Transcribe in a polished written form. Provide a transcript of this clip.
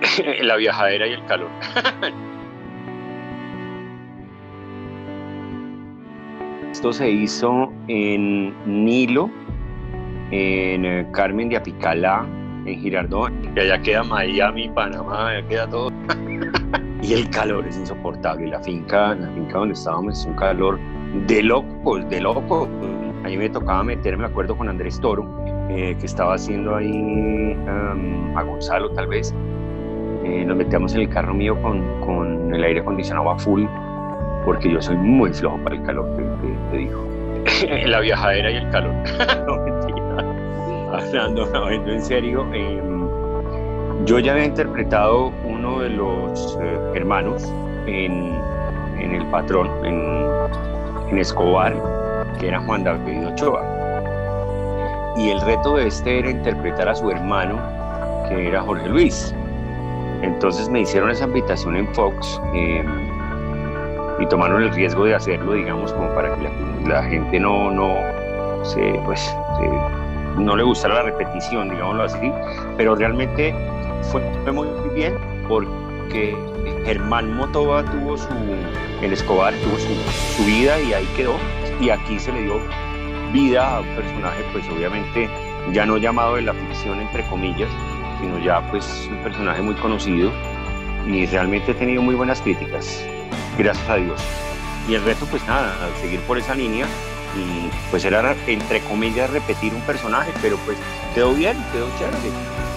La viajadera y el calor. Esto se hizo en Nilo, en Carmen de Apicalá, en Girardot, y allá queda Miami, Panamá, allá queda todo. Y el calor es insoportable. La finca donde estábamos es un calor de locos, de locos. A mí me tocaba meterme, me acuerdo, con Andrés Toro, que estaba haciendo ahí a Gonzalo, tal vez. Nos metíamos en el carro mío con el aire acondicionado a full, porque yo soy muy flojo para el calor, te digo. La viajadera y el calor. No, mentira. Hablando en serio, yo ya había interpretado uno de los hermanos en El Patrón, en Escobar, que era Juan David Ochoa. Y el reto de este era interpretar a su hermano, que era Jorge Luis. Entonces me hicieron esa invitación en Fox y tomaron el riesgo de hacerlo, digamos, como para que la gente no le gustara la repetición, digámoslo así, pero realmente fue muy bien porque Germán Motova el Escobar tuvo su vida y ahí quedó, y aquí se le dio vida a un personaje, pues obviamente ya no llamado de la ficción, entre comillas, sino ya pues un personaje muy conocido, y realmente he tenido muy buenas críticas, gracias a Dios. Y el reto, pues nada, seguir por esa línea, y pues era, entre comillas, repetir un personaje, pero pues quedó bien, quedó chévere.